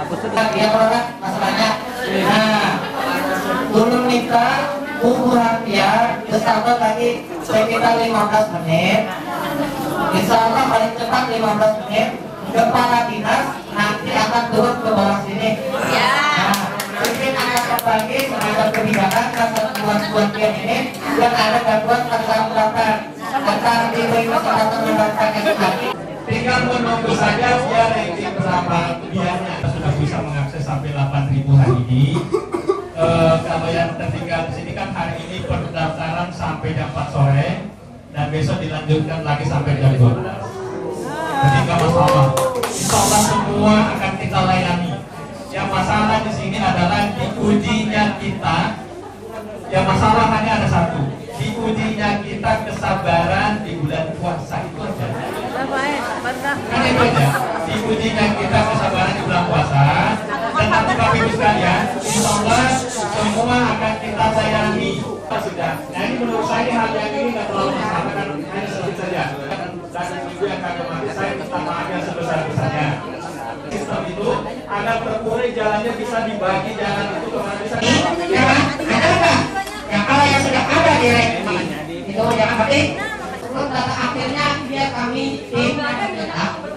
Dia orang masalahnya. Nah, turun nikah, kuburan dia, bersabar lagi sekitar 15 menit. Insya Allah paling cepat 15 menit. Kepala dinas nanti akan turun ke bawah sini. Nah, mungkin akan berbagi mengenai kebijakan kesatuan dia ini dan ada gangguan persahabatan antara diri kesehatan membaca edukasi. Tinggal menunggu saja dia ranking berapa biayanya. Sudah bisa mengakses sampai 8.000 hari ini. Kalau yang tertinggal di sini kan hari ini pendaftaran sampai jam 4 sore dan besok dilanjutkan lagi sampai jam 12. Jadi nggak masalah. Insya Allah semua akan kita layani. Yang masalah di sini adalah diujinya kita. Yang masalah hanya ada satu. Diujinya kita kesabaran di bulan puasa itu aja. Kan itu aja. Diujinya kita kesabaran di bulan puasa. Dan nanti Bapak Ibu sekalian, insya Allah semua akan kita sayangi. Sudah. Nah ini menurut saya hal yang ini nggak terlalu masalah kan hanya sedikit saja. Dan ibu yang kami mati saya minta maaf yang sebesar-besarnya. Sistem itu agar terkurai jalannya bisa dibagi jalan itu kemana bisa. Ya, ada nggak? Ya kalau yang sudah ada di itu jangan berarti. Terus data akhirnya dia kami tim